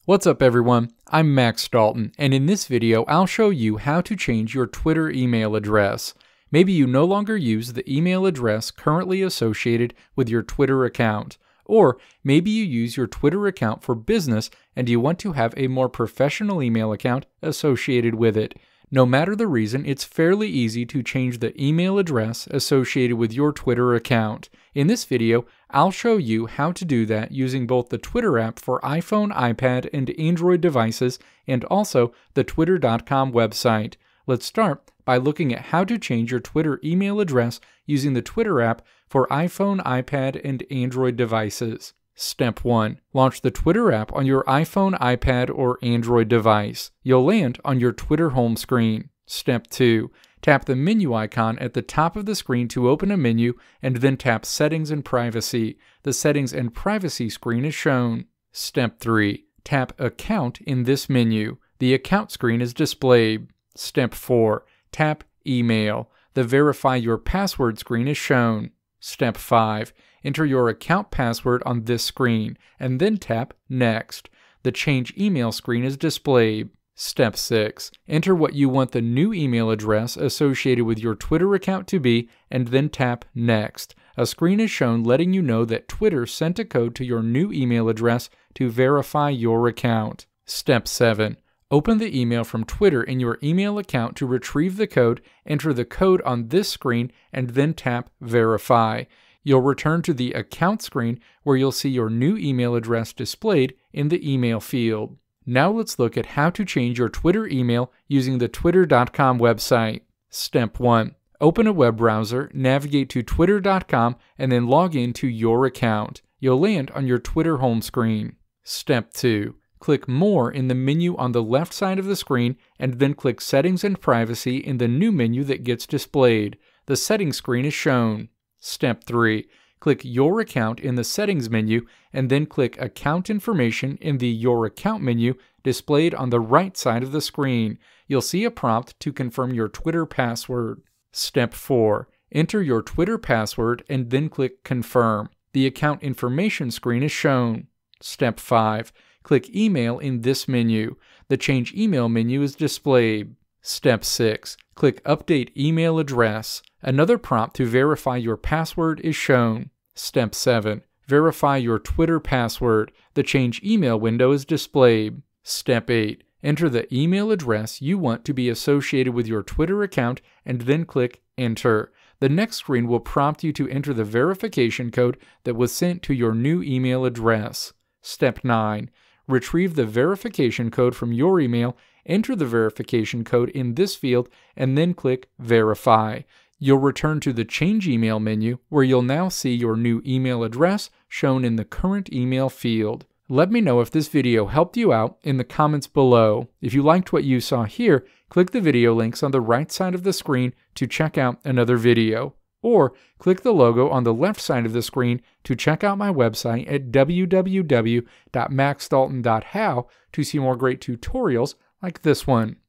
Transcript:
What's up everyone, I'm Max Dalton, and in this video I'll show you how to change your Twitter email address. Maybe you no longer use the email address currently associated with your Twitter account, or maybe you use your Twitter account for business and you want to have a more professional email account associated with it. No matter the reason, it's fairly easy to change the email address associated with your Twitter account. In this video, I'll show you how to do that using both the Twitter app for iPhone, iPad, and Android devices, and also the Twitter.com website. Let's start by looking at how to change your Twitter email address using the Twitter app for iPhone, iPad, and Android devices. Step 1. Launch the Twitter app on your iPhone, iPad, or Android device. You'll land on your Twitter home screen. Step 2. Tap the menu icon at the top of the screen to open a menu, and then tap Settings and Privacy. The Settings and Privacy screen is shown. Step 3. Tap Account in this menu. The Account screen is displayed. Step 4. Tap Email. The Verify Your Password screen is shown. Step 5. Enter your account password on this screen, and then tap Next. The Change Email screen is displayed. Step 6. Enter what you want the new email address associated with your Twitter account to be, and then tap Next. A screen is shown letting you know that Twitter sent a code to your new email address to verify your account. Step 7. Open the email from Twitter in your email account to retrieve the code, enter the code on this screen, and then tap Verify. You'll return to the Account screen where you'll see your new email address displayed in the email field. Now let's look at how to change your Twitter email using the Twitter.com website. Step 1. Open a web browser, navigate to Twitter.com, and then log in to your account. You'll land on your Twitter home screen. Step 2. Click More in the menu on the left side of the screen, and then click Settings and Privacy in the new menu that gets displayed. The settings screen is shown. Step 3. Click Your Account in the Settings menu, and then click Account Information in the Your Account menu displayed on the right side of the screen. You'll see a prompt to confirm your Twitter password. Step 4. Enter your Twitter password and then click Confirm. The Account Information screen is shown. Step 5. Click Email in this menu. The Change Email menu is displayed. Step 6. Click Update Email Address. Another prompt to verify your password is shown. Step 7. Verify your Twitter password. The Change Email window is displayed. Step 8. Enter the email address you want to be associated with your Twitter account and then click Enter. The next screen will prompt you to enter the verification code that was sent to your new email address. Step 9. Retrieve the verification code from your email, enter the verification code in this field, and then click Verify. You'll return to the Change Email menu, where you'll now see your new email address shown in the current email field. Let me know if this video helped you out in the comments below. If you liked what you saw here, click the video links on the right side of the screen to check out another video. Or click the logo on the left side of the screen to check out my website at www.maxdalton.how to see more great tutorials like this one.